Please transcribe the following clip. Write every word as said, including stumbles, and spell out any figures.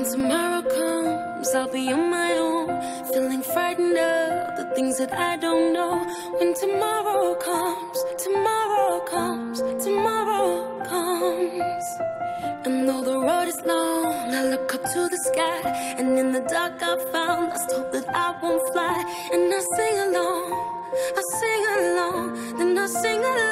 tomorrow comes, I'll be on my own, feeling frightened of the things that I don't know. When tomorrow comes, tomorrow comes, tomorrow comes. And though the road is long, I look up to the sky, and in the dark I found lost hope that I won't fly. And I sing along, I sing along, then I sing along.